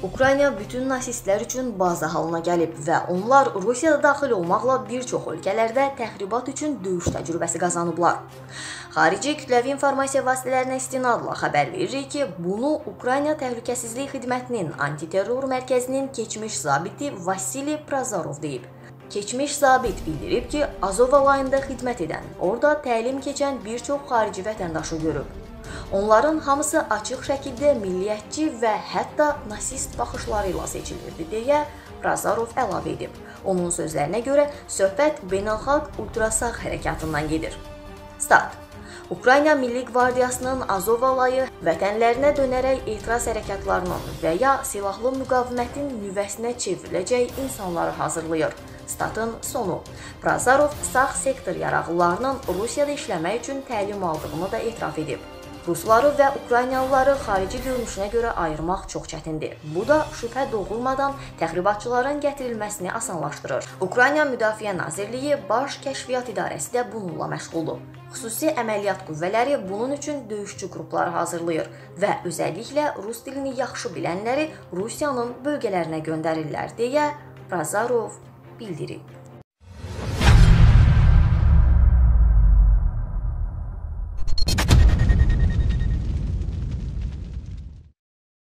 Ukrayna bütün nasistlər üçün baza halına gəlib və onlar Rusiyada daxil olmaqla bir çox ölkələrdə təxribat üçün döyüş təcrübəsi qazanıblar. Xarici kütləvi informasiya vasitələrinə istinadla xəbər veririk ki, bunu Ukrayna Təhlükəsizlik Xidmətinin antiterror mərkəzinin keçmiş zabiti Vasili Prazarov deyib. Keçmiş zabit bildirib ki, Azov alayında xidmət edən, orada təlim keçən bir çox xarici vətəndaşı görüb. Onların hamısı açıq şəkildə milliyyətçi və hətta nasist baxışları ilə seçilirdi deyə Prazarov əlavə edib. Onun sözlərinə görə söhbət beynəlxalq ultrasağ hərəkatından gedir. Stat. Ukrayna Milli Qvardiyasının Azov alayı vətənlərinə dönərək etiraz hərəkatlarının və ya silahlı müqavimətin nüvəsinə çevriləcək insanları hazırlayır. Statın sonu. Prazarov sağ sektor yarağlılarının Rusiyada işləmək üçün təlim aldığını da etiraf edib. Rusları və Ukraynalıları xarici görünüşünə görə ayırmaq çox çətindir. Bu da şübhə doğulmadan təxribatçıların gətirilməsini asanlaşdırır. Ukrayna Müdafiə Nazirliyi Baş Kəşfiyyat İdarəsi də bununla məşğuldur. Xüsusi əməliyyat qüvvələri bunun üçün döyüşçü qrupları hazırlayır və özəlliklə rus dilini yaxşı bilənləri Rusiyanın bölgələrinə göndərirlər deyə Prazarov bildirib.